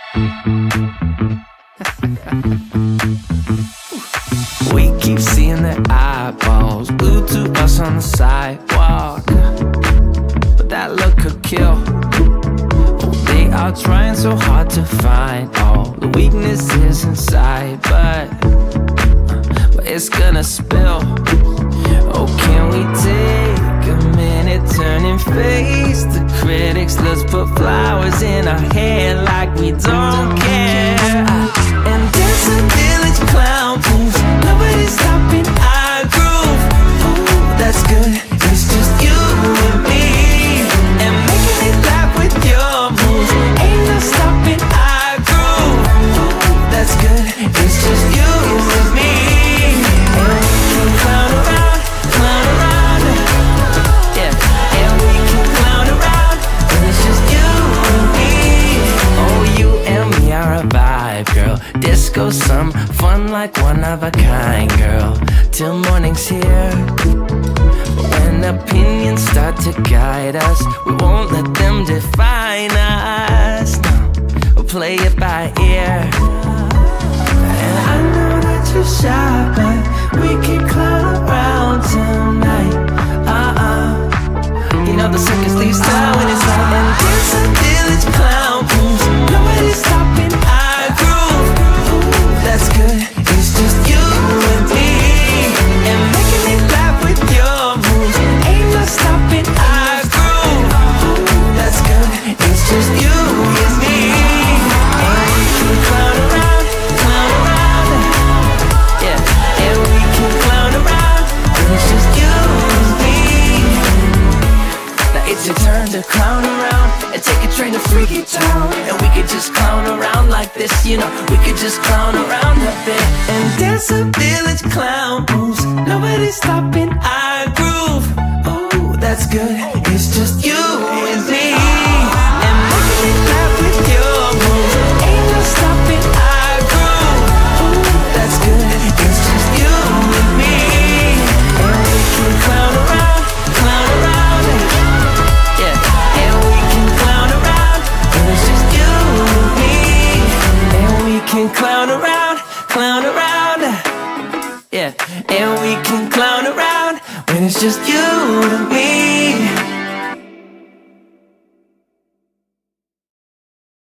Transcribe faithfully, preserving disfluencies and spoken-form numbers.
We keep seeing their eyeballs glued to us on the sidewalk, but that look could kill. Oh, they are trying so hard to find all the weaknesses inside, but, but it's gonna spill. Oh, can we take a minute, turn and face the critics? Let's put flowers in our hair like we don't care. And dance a village clown moves, nobody's stopping our groove. Ooh, that's good, it's just you and me. And making me laugh with your moves, ain't no stopping our groove. Ooh, that's good, it's just you and me. And we can clown around, clown around, yeah. And we can clown around, and it's just you and me. Oh, you and me are a vibe, girl. Disco, some fun like one of a kind, girl. Till morning's here. When opinions start to guide us, we won't let them define us. No, we'll play it by ear. And I know that you're shy, but we can clown around tonight. Uh-uh. You know the circus leaves town when it's on. And dance a village clown moves, nobody's stopping our groove. Ooh, that's good, it's just you and me. And making me laugh with your moves, ain't no stopping our groove. Ooh, that's good, it's just you and me. And we can clown around, clown around, yeah. And we can clown around, and it's just you and me. Now it's your turn to clown around and take a train to Freaky Town. And we could just clown around like this, you know. We could just clown around a bit and dance a village clown moves, nobody's stopping our groove. Oh, that's good, it's just you and me. And making me laugh with your moves, ain't no stopping our groove. Ooh, that's good, it's just you and me. And we can clown around, clown around, yeah. And we can clown around, and it's just you and me. And we can clown around, clown around, yeah. And we can clown around when it's just you and me.